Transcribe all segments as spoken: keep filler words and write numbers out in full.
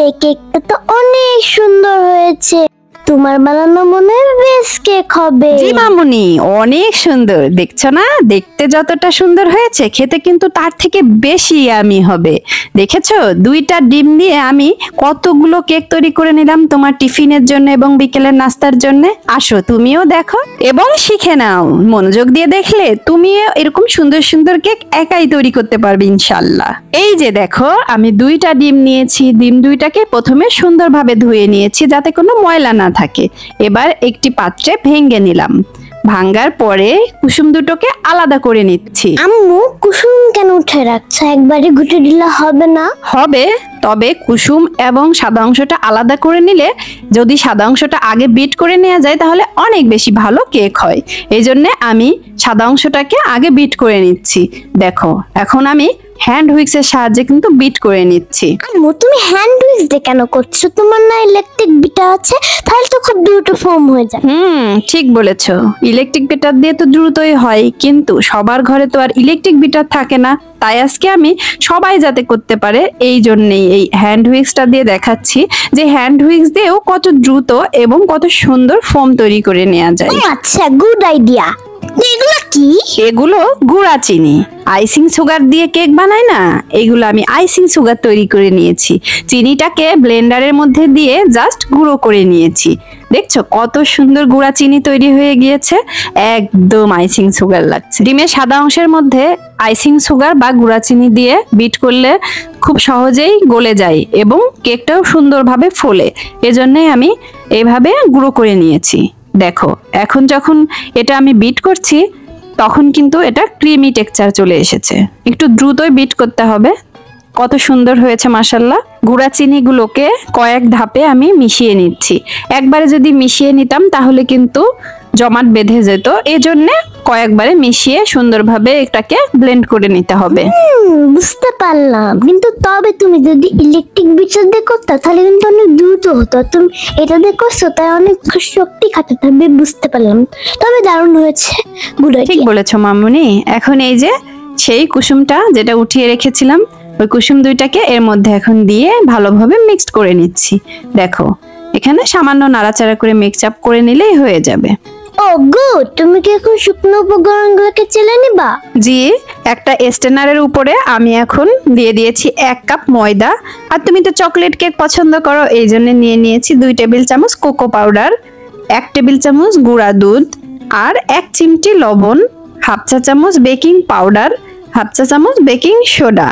কেকটা তো অনেক সুন্দর হয়েছে। তোমার বানানো মনে হয় বেস্ট কেক হবে। জি মামুনি, অনেক সুন্দর। দেখছো না, দেখতে যতটা সুন্দর হয়েছে খেতে কিন্তু তার থেকে বেশি ইয়ামি হবে। দেখেছো, দুইটা ডিম দিয়ে আমি কতগুলো কেক তৈরি করে নিলাম তোমার টিফিনের জন্য এবং বিকেলের নাস্তার জন্য। আসো তুমিও দেখো এবং শিখে নাও। মনোযোগ দিয়ে দেখলে তুমিও এরকম সুন্দর সুন্দর কেক একাই তৈরি করতে পারবে ইনশাল্লাহ। এই যে দেখো, আমি দুইটা ডিম নিয়েছি। ডিম দুইটাকে প্রথমে সুন্দরভাবে ধুয়ে নিয়েছি যাতে কোনো ময়লা না থাকে। এবার একটি পাত্রে ভেঙে নিলাম। ভাঙ্গার পরে কুসুম দুটোকে আলাদা করে নিচ্ছি। আম্মু, কুসুম কেন উঠে রাখছো? একবারে ঘুটে দিলে হবে না? হবে, তবে কুসুম এবং সাদা অংশটা আলাদা করে নিলে, যদি সাদা অংশটা আগে বিট করে নেওয়া যায় তাহলে অনেক বেশি ভালো কেক হয়। এই জন্য আমি সাদা অংশটাকে আগে বিট করে নিচ্ছি। দেখো, এখন আমি হ্যান্ড হুইক্সের সাহায্যে কিন্তু বিট করে নিচ্ছি। আম্মু, তুমি হ্যান্ড হুইক্স দিয়ে কেন করছো? তোমার না ইলেকট্রিক বিটার আছে, তাহলে তো খুব দ্রুত ফর্ম হয়ে যায়। হুম, ঠিক বলেছো। ইলেকট্রিক বিটার দিয়ে তো দ্রুতই হয়, কিন্তু সবার ঘরে তো আর ইলেকট্রিক বিটার থাকে না। তাই আজকে আমি সবাই যাতে করতে পারে এই জন্যই এই হ্যান্ড হুইক্সটা দিয়ে দেখাচ্ছি যে হ্যান্ড হুইক্স দিয়েও কত দ্রুত এবং কত সুন্দর ফোম তৈরি করে নেওয়া যায়। আচ্ছা, গুড আইডিয়া। এগুলো কি? এগুলো গুঁড়া চিনি। আইসিং সুগার দিয়ে কেক বানায় না, এগুলো আমি আইসিং সুগার তৈরি করে নিয়েছি। চিনিটাকে ব্লেন্ডারের মধ্যে দিয়ে জাস্ট গুঁড়ো করে নিয়েছি। দেখছো কত সুন্দর গুঁড়া চিনি তৈরি হয়ে গিয়েছে, একদম আইসিং সুগার লাগছে। ডিমের সাদা অংশের মধ্যে আইসিং সুগার বা গুঁড়া চিনি দিয়ে বিট করলে খুব সহজেই গলে যায় এবং কেকটাও সুন্দরভাবে ফোলে। এজন্যই আমি এইভাবে গুঁড়ো করে নিয়েছি। দেখো, এখন যখন এটা আমি বিট করছি তখন কিন্তু এটা ক্রিমি টেক্সচার চলে এসেছে। একটু দ্রুতই বিট করতে হবে। কত সুন্দর হয়েছে মাশাআল্লাহ। গুঁড়া চিনিগুলোকে কয়েক ধাপে আমি মিশিয়ে নিচ্ছি। একবারে যদি মিশিয়ে নিতাম তাহলে কিন্তু জমাট বেঁধে যেত। এজন্য কয়েকবারে মিশিয়ে সুন্দরভাবে এটাকে ব্লেন্ড করে নিতে হবে। বুঝতে পারলাম, কিন্তু তবে তুমি যদি ইলেকট্রিক বিটার দিয়ে করতে তাহলে কিন্তু অনেক দ্রুত হতো। তুমি এটা দিয়ে করছো তাই অনেক শক্তি খাটাতে হবে। বুঝতে পারলাম, তবে দারুণ হয়েছে। ঠিক বলেছো মামুনি। এখন এই যে সেই কুসুমটা যেটা উঠিয়ে রেখেছিলাম, ওই কুসুম দুইটাকে এর মধ্যে এখন দিয়ে ভালোভাবে মিক্সড করে নিচ্ছি। দেখো, এখানে সামান্য নাড়াচাড়া করে মিক্স আপ করে নিলেই হয়ে যাবে। ও গুড, তুমি কি এখন শুকনো উপকরণগুলোকে চেলে নিবা? জি, একটা স্টেনারের উপরে আমি এখন দিয়ে দিয়েছি এক কাপ ময়দা। আর তুমি তো চকলেট কেক পছন্দ করো, এই জন্য নিয়ে নিয়েছি দুই টেবিল চামচ কোকো পাউডার, এক টেবিল চামচ গুঁড়া দুধ, আর এক চিমটি লবণ, হাফ চা চামচ বেকিং পাউডার, হাফ চা চামচ বেকিং সোডা।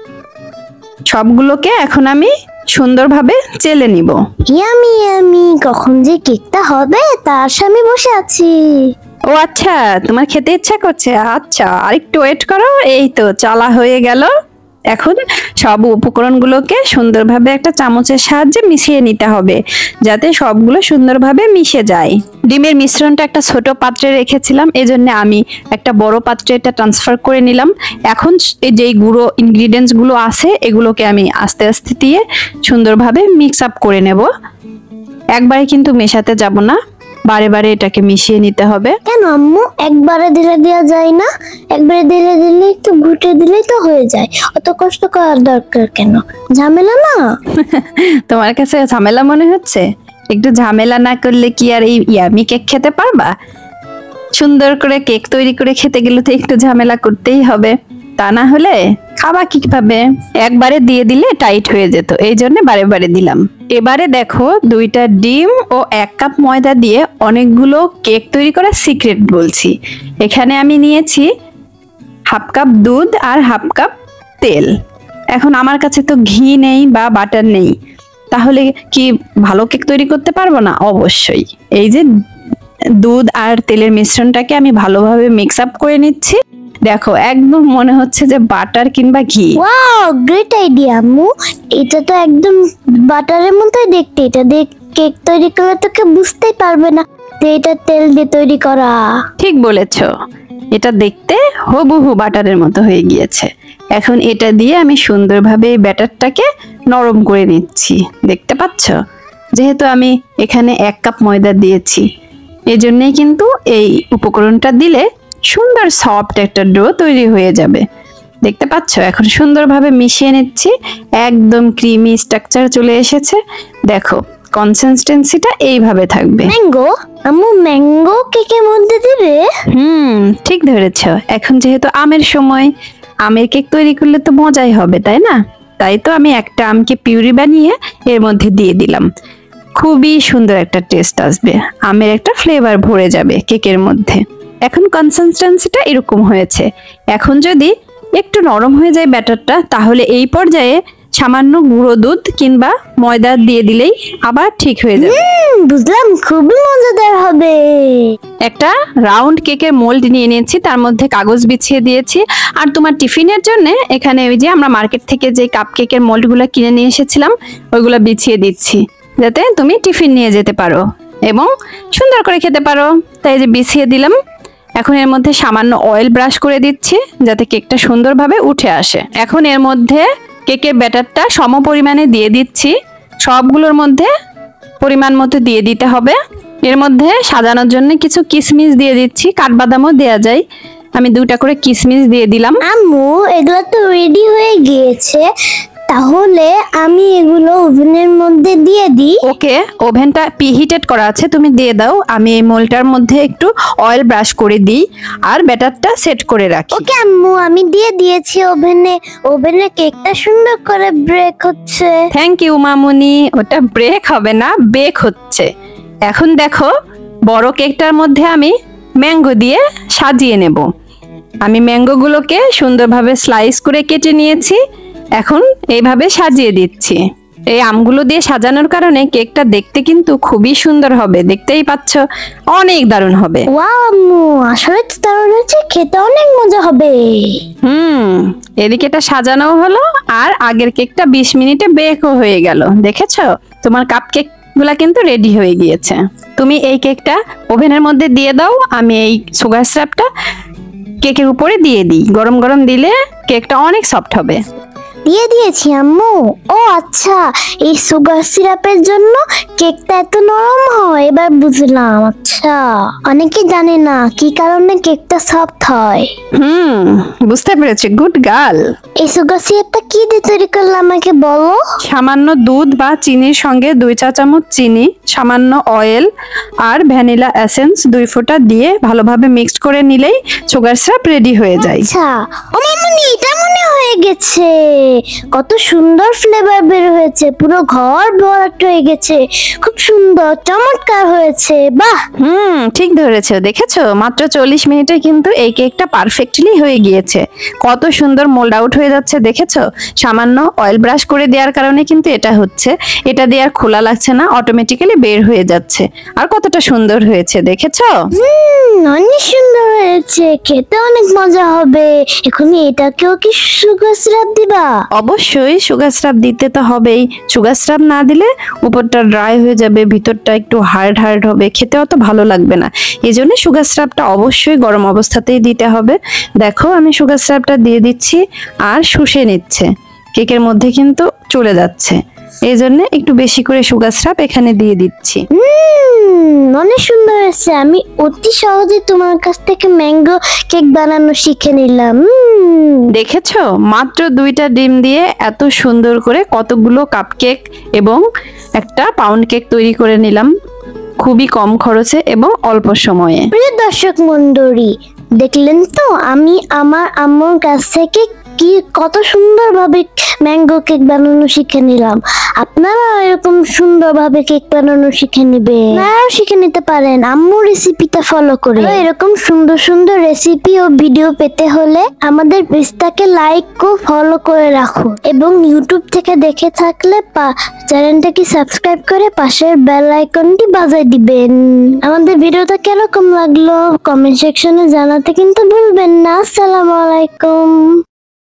সবগুলোকে এখন আমি সুন্দরভাবে চেলে নিব। ইয়ামি ইয়ামি, কখন যে কেকটা হবে তার সামনে বসে আছি। ও আচ্ছা, তোমার খেতে ইচ্ছা করছে? আচ্ছা, আরেকটু ওয়েট করো। এই তো চালা হয়ে গেল। এখন সব উপকরণগুলোকে সুন্দরভাবে একটা চামচের সাহায্যে মিশিয়ে নিতে হবে যাতে সবগুলো সুন্দরভাবে মিশে যায়। ডিমের মিশ্রণটা একটা ছোট পাত্রে রেখেছিলাম, এজন্য আমি একটা বড় পাত্রে এটা ট্রান্সফার করে নিলাম। এখন এই যে গুঁড়ো ইনগ্রিডিয়েন্টস গুলো আছে এগুলোকে আমি আস্তে আস্তে দিয়ে সুন্দরভাবে মিক্স আপ করে নেব। একবারে কিন্তু মেশাতে যাব না, বারে বারে এটাকে মিশিয়ে নিতে হবে। কেন আম্মু, একবারে দিলে দেওয়া যায় না? একবারে দিলে দিলে একটু ঘুটে দিলেই তো হয়ে যায়। অত কষ্ট করার দরকার কেন? ঝামেলা না? তোমার কাছে ঝামেলা মনে হচ্ছে? একটু ঝামেলা না করলে কি আর এই ইয়ামি কেক খেতে পারবা? সুন্দর করে কেক তৈরি করে খেতে গেলে তো একটু ঝামেলা করতেই হবে, তা না হলে খাবা কিভাবে? একবারে দিয়ে দিলে টাইট হয়ে যেত, এই জন্য বারে বারে দিলাম। এবারে দেখো, দুইটা ডিম ও এক কাপ ময়দা দিয়ে অনেকগুলো কেক তৈরি করা সিক্রেট বলছি। এখানে আমি নিয়েছি হাফ কাপ দুধ আর হাফ কাপ তেল। এখন আমার কাছে তো ঘি নেই বা বাটার নেই, তাহলে কি ভালো কেক তৈরি করতে পারবো না? অবশ্যই। এই যে দুধ আর তেলের মিশ্রণটাকে আমি ভালোভাবে মিক্স আপ করে নিচ্ছি। দেখো, একদম মনে হচ্ছে যে বাটার কিংবা ঘি। ওয়াও, গ্রেট আইডিয়া আম্মু। এটা তো একদম বাটারের মতোই দেখতে। এটা দিয়ে কেক তৈরি করলে তো কেউ বুঝতেই পারবে না যে এটা তেল দিয়ে তৈরি করা। ঠিক বলেছো, এটা দেখতে হুবহু বাটারের মতো হয়ে গিয়েছে। এখন এটা দিয়ে আমি সুন্দরভাবে এই ব্যাটারটাকে নরম করে নিচ্ছি। দেখতে পাচ্ছ, যেহেতু আমি এখানে এক কাপ ময়দা দিয়েছি, এজন্যই কিন্তু এই উপকরণটা দিলে সুন্দর সফট একটা ডো তৈরি হয়ে যাবে। দেখতে পাচ্ছ এখন সুন্দরভাবে মিশিয়ে নিচ্ছি, একদম ক্রিমি স্ট্রাকচার চলে এসেছে। দেখো কনসিস্টেন্সিটা এইভাবে থাকবে। ম্যাঙ্গো, আম্মু ম্যাঙ্গো কেকের মধ্যে দিবে? হুম ঠিক ধরেছ, এখন যেহেতু আমের সময়, আমের কেক তৈরি করলে তো মজাই হবে তাই না? তাই তো আমি একটা আমকে পিউরি বানিয়ে এর মধ্যে দিয়ে দিলাম। খুবই সুন্দর একটা টেস্ট আসবে, আমের একটা ফ্লেভার ভরে যাবে কেকের মধ্যে। এখন কনসিস্টেন্সিটা এরকম হয়েছে। এখন যদি একটু নরম হয়ে যায় ব্যাটারটা, তাহলে এই পর্যায়ে সামান্য গুঁড়ো দুধ কিংবা ময়দা দিয়ে দিলেই আবার ঠিক হয়ে যাবে। হুম, বুঝলাম, খুবই মজাদার হবে। একটা রাউন্ড কেকের মোল্ড নিয়ে নিয়েছি, তার মধ্যে কাগজ বিছিয়ে দিয়েছি। আর তোমার টিফিনের জন্য এখানে ওই যে আমরা মার্কেট থেকে যে কাপ কেকের মোল্ডগুলো কিনে নিয়ে এসেছিলাম ওইগুলো বিছিয়ে দিচ্ছি, যাতে তুমি টিফিন নিয়ে যেতে পারো এবং সুন্দর করে খেতে পারো। তাই যে বিছিয়ে দিলাম। এখন এর মধ্যে সামান্য অয়েল ব্রাশ করে দিচ্ছি যাতে কেকটা সুন্দরভাবে উঠে আসে। এখন এর মধ্যে কেকের ব্যাটারটা সম পরিমাণে দিয়ে দিচ্ছি, সবগুলোর মধ্যে পরিমাণ মতো দিয়ে দিতে হবে। এর মধ্যে সাজানোর জন্য কিছু কিশমিশ দিয়ে দিচ্ছি, কাঠবাদামও দেওয়া যায়। আমি দুটা করে কিশমিশ দিয়ে দিলাম। আম্মু এগুলো তো রেডি হয়ে গিয়েছে, তাহলে আমি এগুলো ওভেনের মধ্যে দিয়ে দিই। ওকে, ওভেনটা প্রিহিটেড করা আছে, তুমি দিয়ে দাও। আমি এই মোলটার মধ্যে একটু অয়েল ব্রাশ করে দিই আর ব্যাটারটা সেট করে রাখি। ওকে আম্মু, আমি দিয়ে দিয়েছি ওভেনে। ওভেনে কেকটা সুন্দর করে ব্রেক হচ্ছে। থ্যাংক ইউ মামুনি। ওটা ব্রেক হবে না, বেক হচ্ছে। এখন দেখো বড় কেকটার মধ্যে আমি ম্যাঙ্গো দিয়ে সাজিয়ে নেব। আমি ম্যাঙ্গোগুলোকে সুন্দরভাবে স্লাইস করে কেটে নিয়েছি, এখন এইভাবে সাজিয়ে দিচ্ছি। এই আমগুলো দিয়ে সাজানোর কারণে কেকটা দেখতে কিন্তু খুবই সুন্দর হবে, দেখতেই পাচ্ছ, অনেক দারুণ হবে। ওয়াও আম্মু, আসলে তো দারুণ হচ্ছে, খেতে অনেক মজা হবে। হুম এদিকে এটা সাজানো হলো আর আগের কেকটা বিশ মিনিটে বেকও হয়ে গেল। দেখেছো তোমার কাপ কেক গুলা কিন্তু রেডি হয়ে গিয়েছে। তুমি এই কেকটা ওভেনের মধ্যে দিয়ে দাও, আমি এই সুগার সিরাপটা কেকের উপরে দিয়ে দিই। গরম গরম দিলে কেকটা অনেক সফট হবে। দিয়ে দিয়েছি আম্মু। ও আচ্ছা, এই সুগার সিরাপের জন্য কেকটা এত নরম হয়, এবার বুঝলাম। আচ্ছা, অনেকে জানে না কি কারণে কেকটা সফট হয়। হুম বুঝতে পেরেছি, গুড গার্ল। এই সুগার সিরাপটা কি দিয়ে তৈরি করলে আমাকে বলো। সামান্য দুধ বা চিনির সঙ্গে দুই চা চামচ চিনি, সামান্য অয়েল আর ভ্যানিলা এসেন্স দুই ফোঁটা দিয়ে ভালোভাবে মিক্সড করে নিলেই সুগার সিরাপ রেডি হয়ে যায়। আচ্ছা, ও মামুনি, এটা মনে হয়ে গেছে। কত সুন্দর ফ্লেভার বের হয়েছে, পুরো ঘর ভরাট হয়ে গেছে। খুব সুন্দর, চমৎকার হয়েছে। বাহ, হুম ঠিক ধরেছো, দেখেছো মাত্র চল্লিশ মিনিটে কিন্তু এই কেকটা পারফেক্টলি হয়ে গিয়েছে। কত সুন্দর মোল্ড আউট হয়ে যাচ্ছে দেখেছো। সামান্য অয়েল ব্রাশ করে দেওয়ার কারণে কিন্তু এটা হচ্ছে, এটা দিয়ে আর খোলা লাগছে না, অটোমেটিক্যালি বের হয়ে যাচ্ছে। আর কতটা সুন্দর হয়েছে দেখেছো। হুম, অনেক সুন্দর হয়েছে, খেতে অনেক মজা হবে। এখন এটাকেও কি সুগার সিরাপ দিবা? অবশ্যই সুগার সিরাপ দিতে তো হবেই। সুগার সিরাপ না দিলে উপরটা ড্রাই হয়ে যাবে, ভিতরটা একটু হার্ড হার্ড হবে, খেতে অত ভালো লাগবে না। এই জন্য সুগার সিরাপটা অবশ্যই গরম অবস্থাতেই দিতে হবে। দেখো আমি সুগার সিরাপটা দিয়ে দিচ্ছি আর শুষে নিচ্ছে, কেকের মধ্যে কিন্তু চলে যাচ্ছে। এই জন্য একটু বেশি করে সুগার সিরাপ এখানে দিয়ে দিচ্ছি। হুম, অনেক সুন্দর হয়েছে। আমি অতি সহজে তোমার কাছ থেকে ম্যাঙ্গো কেক বানানো শিখে নিলাম। হুম, দেখেছো মাত্র দুইটা ডিম দিয়ে এত সুন্দর করে কতগুলো কাপ কেক এবং একটা পাউন্ড কেক তৈরি করে নিলাম, খুবই কম খরচে এবং অল্প সময়ে। প্রিয় দর্শক মণ্ডলী, দেখলেন তো আমি আমার আম্মুর কাছ থেকে কি কত সুন্দরভাবে ম্যাঙ্গো কেক বানানো শিখে নিলাম। আপনারা এরকম সুন্দরভাবে কেক বানানো শিখে নেবেন, আপনারাও শিখে নিতে পারেন আম্মুর রেসিপিটা ফলো করে। আরো এরকম সুন্দর সুন্দর রেসিপি ও ভিডিও পেতে হলে আমাদের পেজটাকে লাইক ও ফলো করে রাখুন, এবং ইউটিউব থেকে দেখে থাকলে চ্যানেলটাকে সাবস্ক্রাইব করে পাশের বেল আইকনটি বাজায় দিবেন। আমাদের ভিডিওটা কিরকম লাগলো কমেন্ট সেকশনে জানাতে কিন্তু ভুলবেন না। আসসালামু আলাইকুম।